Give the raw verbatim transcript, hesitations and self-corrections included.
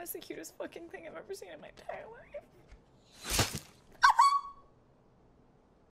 That's the cutest fucking thing I've ever seen in my entire life.